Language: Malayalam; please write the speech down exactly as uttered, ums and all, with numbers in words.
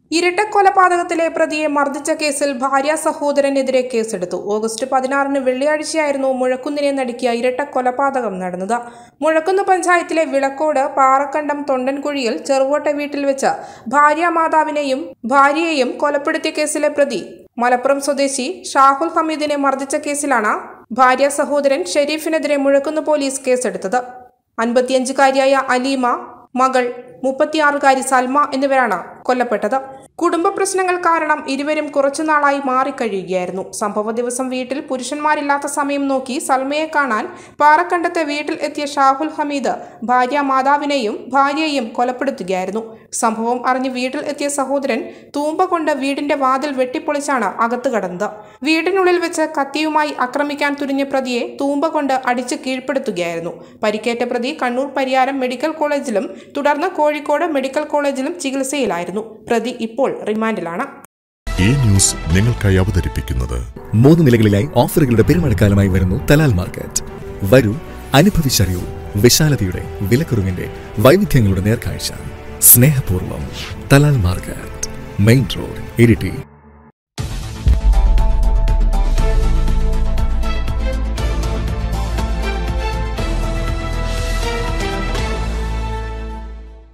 ഇരട്ടക്കൊലപാതകത്തിലെ പ്രതിയെ മർദ്ദിച്ച കേസിൽ ഭാര്യ സഹോദരനെതിരെ കേസെടുത്തു. ഓഗസ്റ്റ് പതിനാറിന് വെള്ളിയാഴ്ചയായിരുന്നു മുഴക്കുന്നിനെ നടുക്കിയ ഇരട്ടക്കൊലപാതകം നടന്നത്. മുഴക്കുന്ന് പഞ്ചായത്തിലെ വിളക്കോട് പാറക്കണ്ടം തൊണ്ടൻകുഴിയിൽ ചെറുവോട്ട വീട്ടിൽ വെച്ച് ഭാര്യ മാതാവിനെയും ഭാര്യയെയും കൊലപ്പെടുത്തിയ കേസിലെ പ്രതി മലപ്പുറം സ്വദേശി ഷാഹുൽ ഹമീദിനെ മർദ്ദിച്ച കേസിലാണ് ഭാര്യ സഹോദരൻ ഷെരീഫിനെതിരെ മുഴക്കുന്ന് പോലീസ് കേസെടുത്തത്. അൻപത്തിയഞ്ചുകാരിയായ അലീമ, മകൾ മുപ്പത്തിയാറുകാരി സൽമ എന്നിവരാണ് കൊല്ലപ്പെട്ടത്. കുടുംബ പ്രശ്നങ്ങൾ കാരണം ഇരുവരും കുറച്ചുനാളായി മാറിക്കഴിയുകയായിരുന്നു. സംഭവ ദിവസം വീട്ടിൽ പുരുഷന്മാരില്ലാത്ത സമയം നോക്കി സൽമയെ കാണാൻ പാറക്കണ്ടത്തെ വീട്ടിൽ എത്തിയ ഷാഹുൽ ഹമീദ് ഭാര്യ മാതാവിനെയും ഭാര്യയെയും കൊലപ്പെടുത്തുകയായിരുന്നു. സംഭവം അറിഞ്ഞ് വീട്ടിൽ എത്തിയ സഹോദരൻ തൂമ്പ കൊണ്ട് വീടിന്റെ വാതിൽ വെട്ടിപ്പൊളിച്ചാണ് അകത്ത് കടന്നത്. വീടിനുള്ളിൽ വെച്ച് കത്തിയുമായി ആക്രമിക്കാൻ തുനിഞ്ഞ പ്രതിയെ തൂമ്പ കൊണ്ട് അടിച്ച് കീഴ്പ്പെടുത്തുകയായിരുന്നു. പരിക്കേറ്റ പ്രതി കണ്ണൂർ പരിയാരം മെഡിക്കൽ കോളേജിലും തുടർന്ന് കോഴിക്കോട് മെഡിക്കൽ കോളേജിലും ചികിത്സയിലായിരുന്നു. പ്രതി ഇപ്പോൾ റിമാൻഡിലാണ്. ഈ ന്യൂസ് നിങ്ങൾക്കായി അവതരിപ്പിക്കുന്നത് മൂന്ന് നിലകളിലായി ഓഫറുകളുടെ പെരുമഴക്കാലമായി വരുന്നു തലാൽ മാർക്കറ്റ്. വരൂ, അനുഭവിച്ചറിയൂ വിശാലതയുടെ, വിലക്കുറവിന്റെ, വൈവിധ്യങ്ങളുടെ നേർക്കാഴ്ച. സ്നേഹപൂർവ്വം Thalal market, main road, Iritty.